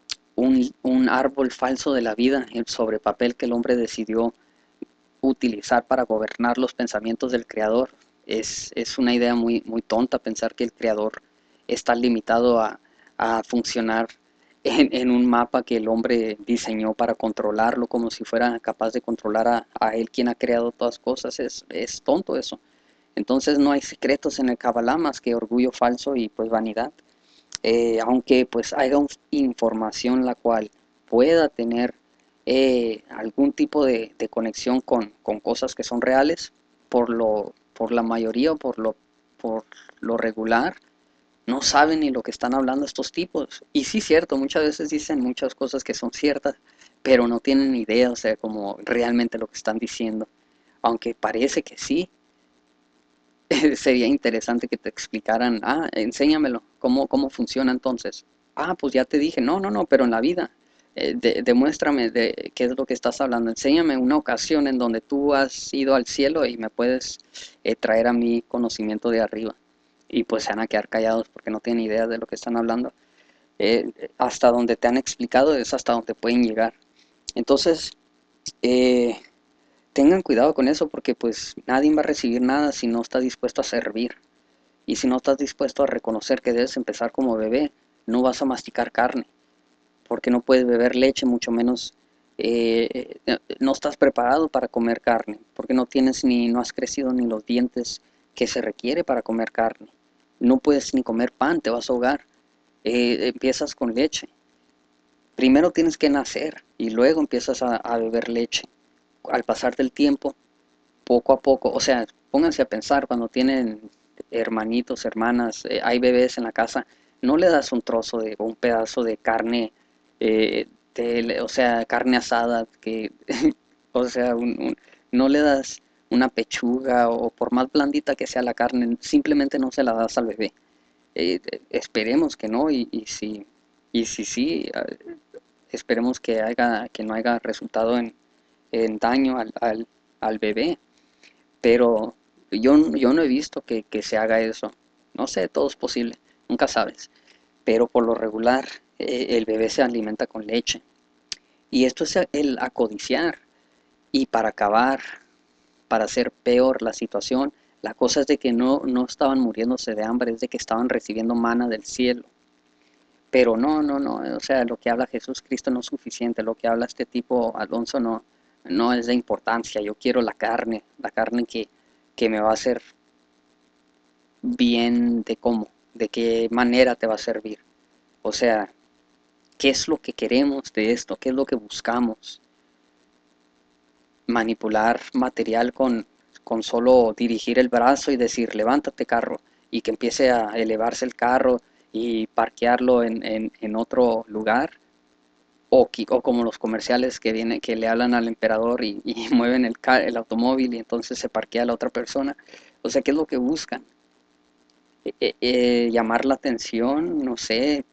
un árbol falso de la vida sobre papel que el hombre decidió utilizar para gobernar los pensamientos del creador? Es una idea muy tonta pensar que el creador está limitado a funcionar en un mapa que el hombre diseñó para controlarlo como si fuera capaz de controlar a él quien ha creado todas cosas. Es tonto eso. Entonces no hay secretos en el Kabbalah más que orgullo falso y pues vanidad. Aunque pues haya información la cual pueda tener algún tipo de conexión con cosas que son reales, por la mayoría o por lo regular, no saben ni lo que están hablando estos tipos. Y sí, cierto, muchas veces dicen muchas cosas que son ciertas, pero no tienen idea, o sea, como realmente lo que están diciendo. Aunque parece que sí, sería interesante que te explicaran, enséñamelo, cómo funciona entonces. Pues ya te dije, no, pero en la vida, demuéstrame de qué es lo que estás hablando, enséñame una ocasión en donde tú has ido al cielo y me puedes traer a mí conocimiento de arriba. Y pues se van a quedar callados porque no tienen idea de lo que están hablando. Hasta donde te han explicado es hasta donde pueden llegar. Entonces, eh, tengan cuidado con eso porque pues nadie va a recibir nada si no está dispuesto a servir. Y si no estás dispuesto a reconocer que debes empezar como bebé, no vas a masticar carne, porque no puedes beber leche, mucho menos no estás preparado para comer carne, porque no has crecido ni los dientes que se requiere para comer carne. No puedes ni comer pan, te vas a ahogar. Empiezas con leche. Primero tienes que nacer y luego empiezas a beber leche. Al pasar del tiempo, poco a poco, o sea, pónganse a pensar cuando tienen hermanitos, hermanas, hay bebés en la casa, no le das un trozo o un pedazo de carne, o sea, carne asada, o sea, no le das una pechuga o por más blandita que sea la carne, simplemente no se la das al bebé. Esperemos que no y si sí, esperemos que no haya resultado en daño al bebé. Pero yo no he visto que se haga eso. No sé, todo es posible, nunca sabes. Pero por lo regular, el bebé se alimenta con leche. Y esto es el acodiciar. Y para acabar, para hacer peor la situación, la cosa es de que no estaban muriéndose de hambre, es de que estaban recibiendo mana del cielo. Pero no, o sea, lo que habla Jesús Cristo no es suficiente, lo que habla este tipo Alonso no es de importancia. Yo quiero la carne que me va a hacer bien de cómo, de qué manera te va a servir. O sea, ¿Qué es lo que queremos de esto? ¿Qué es lo que buscamos? Manipular material con solo dirigir el brazo y decir, levántate carro, y que empiece a elevarse el carro y parquearlo en otro lugar, o como los comerciales que le hablan al emperador y mueven el automóvil y entonces se parquea la otra persona. O sea, ¿qué es lo que buscan? Llamar la atención, no sé,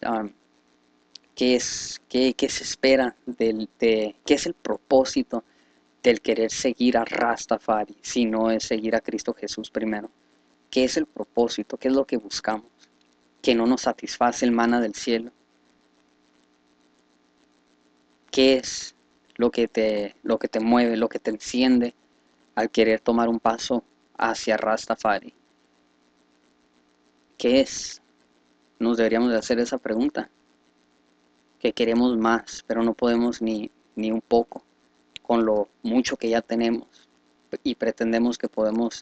qué se espera qué es el propósito del querer seguir a Rastafari, si no es seguir a Cristo Jesús primero. ¿Qué es el propósito? ¿Qué es lo que buscamos? Que no nos satisface el maná del cielo. ¿Qué es lo que te mueve, lo que te enciende al querer tomar un paso hacia Rastafari? ¿Qué es? Nos deberíamos de hacer esa pregunta. Que queremos más, pero no podemos ni un poco con lo mucho que ya tenemos y pretendemos que podemos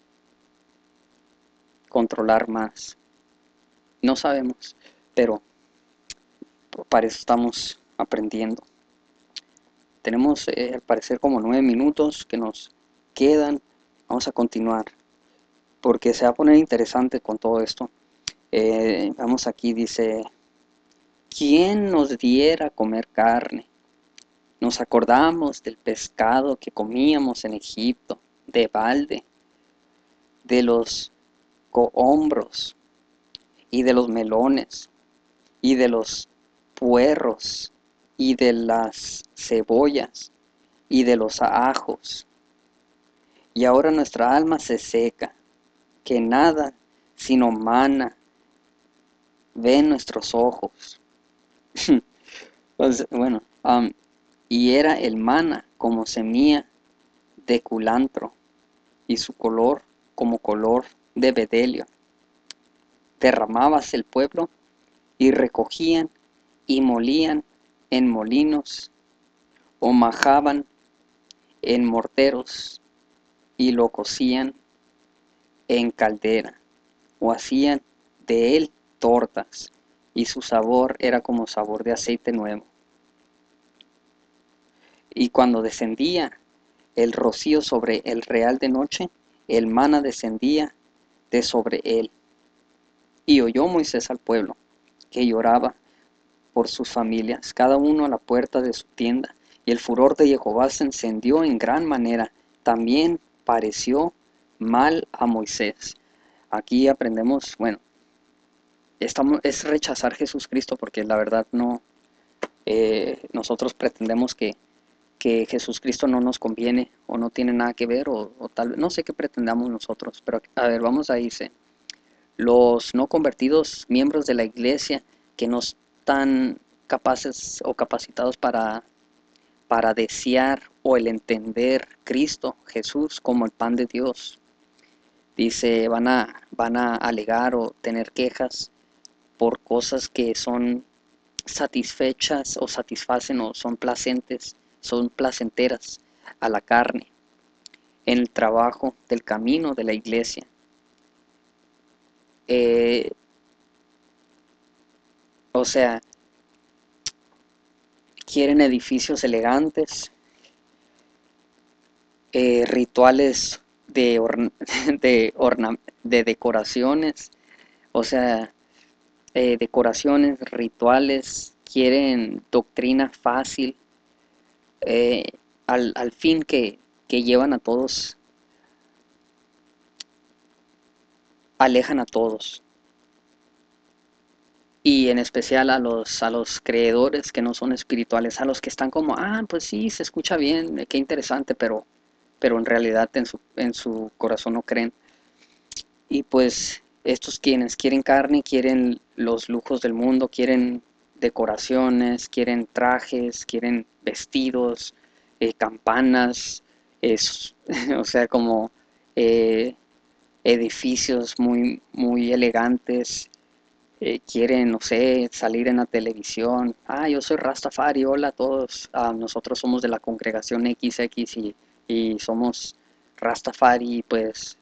controlar más. No sabemos, pero para eso estamos aprendiendo. Tenemos al parecer como 9 minutos que nos quedan. Vamos a continuar porque se va a poner interesante con todo esto. Vamos aquí, dice, ¿quién nos diera a comer carne? Nos acordamos del pescado que comíamos en Egipto, de balde, de los cohombros y de los melones y de los puerros y de las cebollas y de los ajos. Y ahora nuestra alma se seca, que nada sino mana ve nuestros ojos. Pues, bueno, y era el mana como semilla de culantro y su color como color de bedelio. Derramábase el pueblo y recogían y molían en molinos o majaban en morteros y lo cocían en caldera o hacían de él tortas y su sabor era como sabor de aceite nuevo. Y cuando descendía el rocío sobre el real de noche, el maná descendía de sobre él. Y oyó Moisés al pueblo, que lloraba por sus familias, cada uno a la puerta de su tienda, y el furor de Jehová se encendió en gran manera. También pareció mal a Moisés. Aquí aprendemos, bueno, es rechazar Jesús Cristo porque la verdad no, nosotros pretendemos que Jesús Cristo no nos conviene o no tiene nada que ver o tal vez, no sé qué pretendamos nosotros, pero a ver, vamos a irse. Los no convertidos miembros de la iglesia que no están capaces o capacitados para desear o el entender Cristo, Jesús, como el pan de Dios. Dice, van a alegar o tener quejas por cosas que son satisfechas o satisfacen o son placenteras a la carne, en el trabajo del camino de la iglesia. Eh, o sea, quieren edificios elegantes, rituales de, de decoraciones, o sea, decoraciones, rituales, quieren doctrina fácil, eh, al fin que llevan a todos, alejan a todos, y en especial a los creedores que no son espirituales, a los que están como, pues sí, se escucha bien, qué interesante, pero en realidad en su corazón no creen. Y pues estos quienes quieren carne, quieren los lujos del mundo, quieren decoraciones, quieren trajes, quieren vestidos, campanas, es, o sea, como eh, edificios muy elegantes, quieren, no sé, salir en la televisión. Yo soy Rastafari, hola a todos, nosotros somos de la congregación XX y somos Rastafari, pues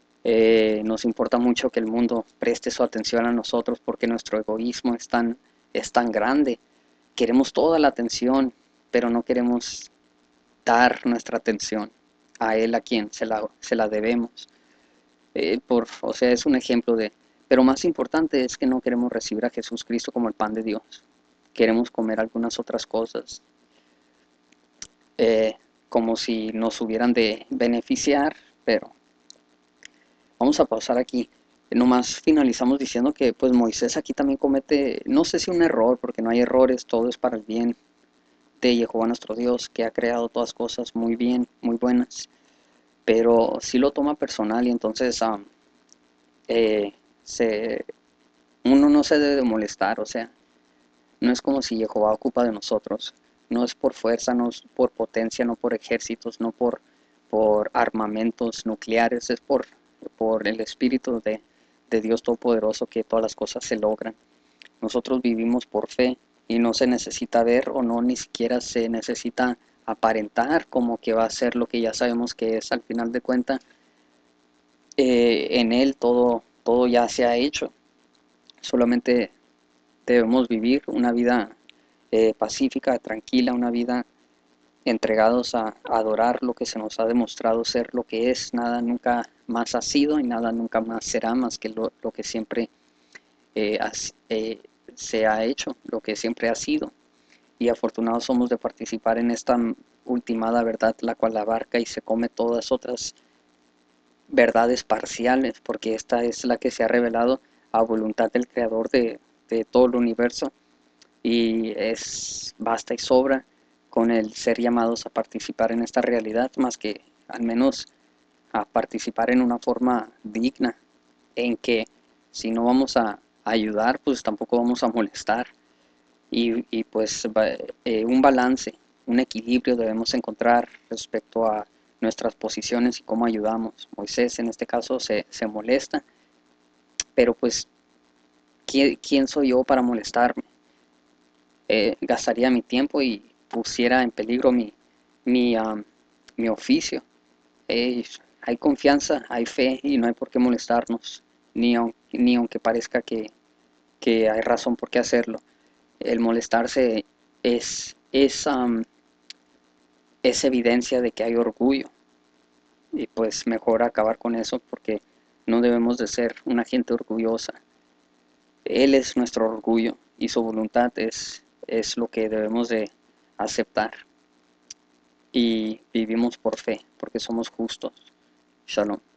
nos importa mucho que el mundo preste su atención a nosotros porque nuestro egoísmo es tan es tan grande. Queremos toda la atención, pero no queremos dar nuestra atención a Él, a quien se la debemos. O sea, es un ejemplo de... Pero más importante es que no queremos recibir a Jesús Cristo como el pan de Dios. Queremos comer algunas otras cosas, como si nos hubieran de beneficiar, pero vamos a pausar aquí. Nomás finalizamos diciendo que pues Moisés aquí también comete, no sé si un error, porque no hay errores, todo es para el bien de Jehová nuestro Dios, que ha creado todas cosas muy bien, muy buenas, pero sí lo toma personal y entonces eh, se, uno no se debe de molestar, o sea, no es como si Jehová ocupa de nosotros, no es por fuerza, no es por potencia, no por ejércitos, no por armamentos nucleares, es por el Espíritu de Dios Todopoderoso que todas las cosas se logran. Nosotros vivimos por fe y no se necesita ver o no ni siquiera se necesita aparentar como que va a ser lo que ya sabemos que es al final de cuentas. En Él todo ya se ha hecho. Solamente debemos vivir una vida pacífica, tranquila, una vida entregados a adorar lo que se nos ha demostrado ser lo que es. Nada nunca más ha sido y nada nunca más será más que lo que siempre eh, se ha hecho, lo que siempre ha sido. Y afortunados somos de participar en esta ultimada verdad, la cual abarca y se come todas otras verdades parciales, porque esta es la que se ha revelado a voluntad del Creador de todo el universo y es basta y sobra con el ser llamados a participar en esta realidad, más que al menos a participar en una forma digna, en que si no vamos a ayudar, pues tampoco vamos a molestar y pues un balance, un equilibrio debemos encontrar respecto a nuestras posiciones y cómo ayudamos. Moisés en este caso se molesta, pero pues ¿quién soy yo para molestarme? Gastaría mi tiempo y pusiera en peligro mi, um, mi oficio. Eh, Hay confianza, hay fe y no hay por qué molestarnos, ni aunque parezca que hay razón por qué hacerlo. El molestarse es evidencia de que hay orgullo y pues mejor acabar con eso porque no debemos de ser una gente orgullosa. Él es nuestro orgullo y su voluntad es lo que debemos de aceptar y vivimos por fe porque somos justos. Shalom.